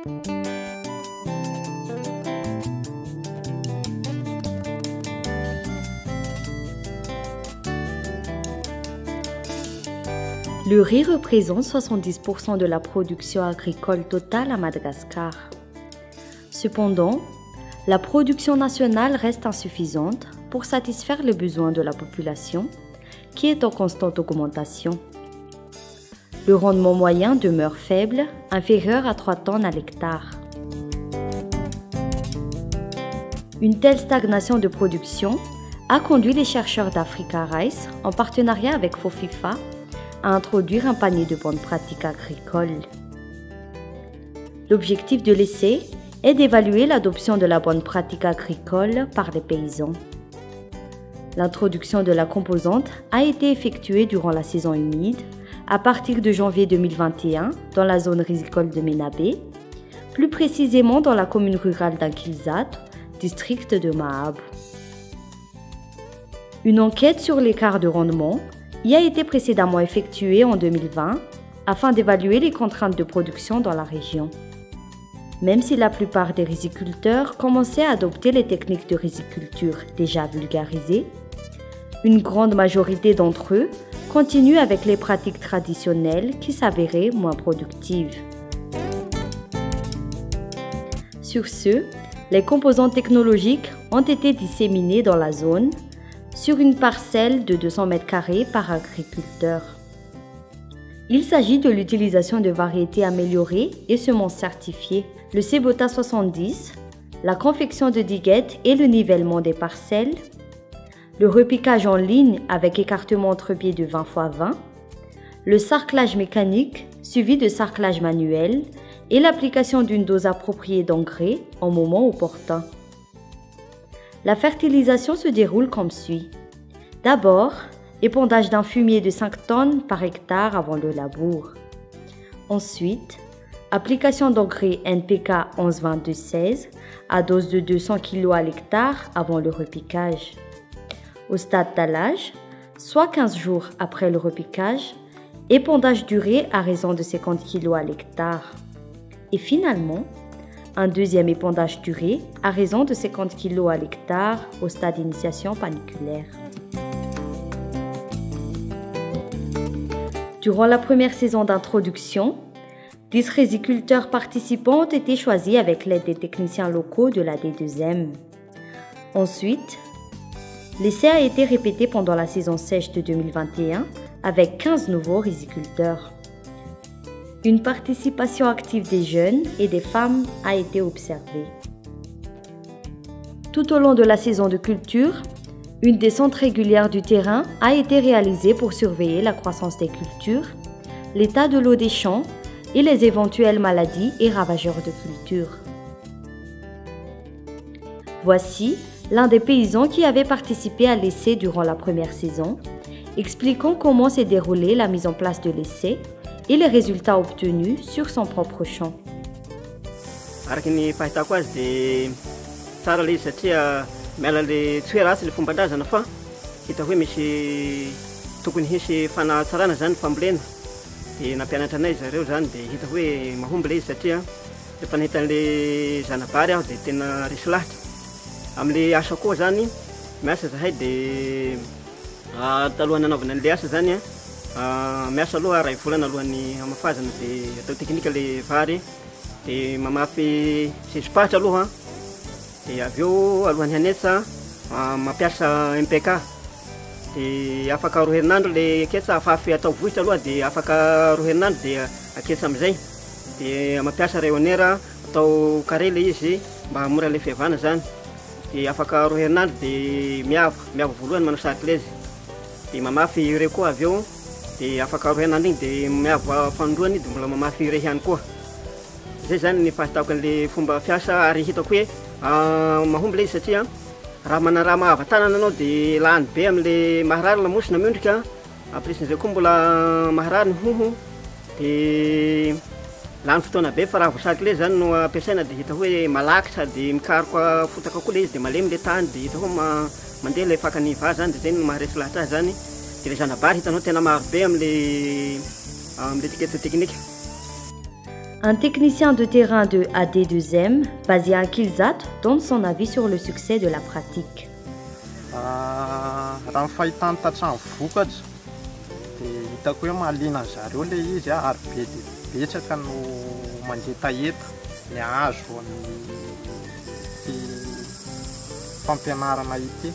Le riz représente 70% de la production agricole totale à Madagascar. Cependant, la production nationale reste insuffisante pour satisfaire les besoins de la population, qui est en constante augmentation. Le rendement moyen demeure faible, inférieur à 3 tonnes à l'hectare. Une telle stagnation de production a conduit les chercheurs d'Africa Rice, en partenariat avec FOFIFA, à introduire un panier de bonnes pratiques agricoles. L'objectif de l'essai est d'évaluer l'adoption de la bonne pratique agricole par les paysans. L'introduction de la composante a été effectuée durant la saison humide, à partir de janvier 2021 dans la zone risicole de Menabé, plus précisément dans la commune rurale d'Ankilzat, district de Mahab. Une enquête sur l'écart de rendement y a été précédemment effectuée en 2020 afin d'évaluer les contraintes de production dans la région. Même si la plupart des riziculteurs commençaient à adopter les techniques de riziculture déjà vulgarisées, une grande majorité d'entre eux continuent avec les pratiques traditionnelles qui s'avéraient moins productives. Sur ce, les composants technologiques ont été disséminés dans la zone sur une parcelle de 200 m² par agriculteur. Il s'agit de l'utilisation de variétés améliorées et semences certifiées, le Cebota 70, la confection de diguettes et le nivellement des parcelles, le repiquage en ligne avec écartement entre pieds de 20 x 20, le sarclage mécanique suivi de sarclage manuel et l'application d'une dose appropriée d'engrais en moment opportun. La fertilisation se déroule comme suit. D'abord, épandage d'un fumier de 5 tonnes par hectare avant le labour. Ensuite, application d'engrais NPK 11-22-16 à dose de 200 kg à l'hectare avant le repiquage. Au stade d'allage, soit 15 jours après le repiquage, épandage duré à raison de 50 kg à l'hectare. Et finalement, un deuxième épandage duré à raison de 50 kg à l'hectare au stade d'initiation paniculaire. Durant la première saison d'introduction, 10 riziculteurs participants ont été choisis avec l'aide des techniciens locaux de la D2M. Ensuite, l'essai a été répété pendant la saison sèche de 2021 avec 15 nouveaux riziculteurs. Une participation active des jeunes et des femmes a été observée. Tout au long de la saison de culture, une descente régulière du terrain a été réalisée pour surveiller la croissance des cultures, l'état de l'eau des champs et les éventuelles maladies et ravageurs de culture. Voici l'un des paysans qui avait participé à l'essai durant la première saison, expliquant comment s'est déroulée la mise en place de l'essai et les résultats obtenus sur son propre champ. Araka ny fahitako azy dia tsara ilay izy satria miala le tsy hoe ratsy le fomban-drazana fa hita hoe misy tokony hisy fanatsarana zany fambolena. Dia nampianatra anay zareo zany dia hita hoe mahomby ilay izy satria rehefa nahita an'ilay zanabary aho dia tena resy lahitra. Amin'ilay asa koa zany miasa zahay dia talohany nanaovana an'ilay asa zany miasa aloha ray volana alohan'ny hamafazana dia atao teknika le vary dia mamafy sezipahitra aloha dia avy eo alohan'ny hanetsa mampiasa MPK dia afaka roa herinandro le aketsa afafy atao vohitra aloha dia afaka roa herinandro dia aketsa amin'izay dia mampiasa rayonnaire atao carré le izy mba hamora le fihavana zany dia afaka roa herinandro dia miava voalohany manao sarclage dia mamafy urée koa avy eo dia afaka roa herinandro igny dia miava fanondroany dia mbola mamafy urée ihany koa. Zay zany ny fahitako an'le fomba fiasa ary hitako hoe mahomby le izy satria raha raha mahavantanana anao dia lany be amin'le maharary lamosina miondrika ampiresin'izay koa mbola maharary ny hoho dia lany fotoana be fa raha voasarclage zany no ampiasaina dia hita hoe malaky sady mikaroka fotaka koa le izy dia malemy le tany dia hita hoe mandeha le fakany va zany dia zay no maharesy lahatra azy zany dia le zanabary hitanao tena maro be amin'le étiquette technique. Un technicien de terrain de AD2M, basé à Kilzat, donne son avis sur le succès de la pratique. Raha ny fahitany tatrano vokatra dia hitako hoe mahaliana ny zareo ilay izy ary be dia betsaka no mangetaheta ny hazo ny fampianarana ity.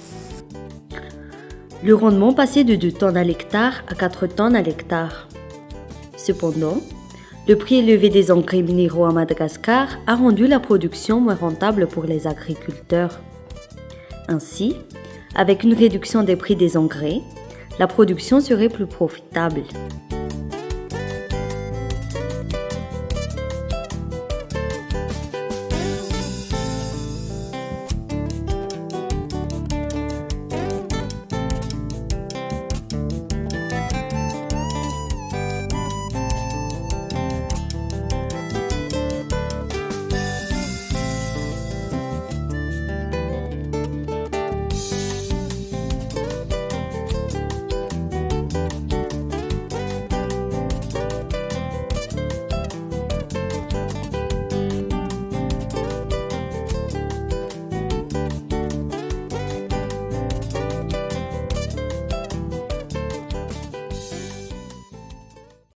Le rendement passait de 2 tonnes à l'hectare à 4 tonnes à l'hectare. Cependant, le prix élevé des engrais minéraux à Madagascar a rendu la production moins rentable pour les agriculteurs. Ainsi, avec une réduction des prix des engrais, la production serait plus profitable.